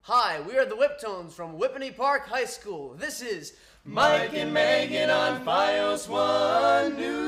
Hi, we are the Whiptones from Whippany Park High School. This is Mike and Megan on Fios 1 News.